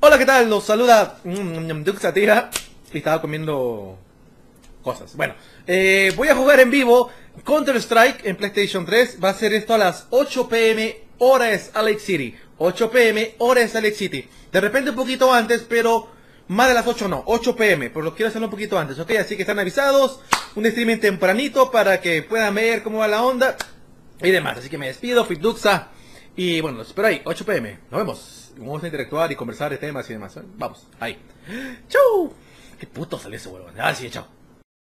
Hola, ¿qué tal? Los saluda Duxatira y estaba comiendo cosas. Bueno, voy a jugar en vivo Counter-Strike en PlayStation 3. Va a ser esto a las 8 p.m. hora de Salt Lake City. 8 p.m. hora de Salt Lake City. De repente un poquito antes, pero más de las 8 no. 8 p.m. Por lo quiero hacerlo un poquito antes, ¿ok? Así que están avisados. Un streaming tempranito para que puedan ver cómo va la onda y demás. Así que me despido, Fitduxa. Y bueno, los espero ahí, 8 p.m. Nos vemos. Vamos a interactuar y conversar de temas y demás. Vamos, ahí. ¡Chau! Qué puto salió ese huevón. Ah, sí, chao.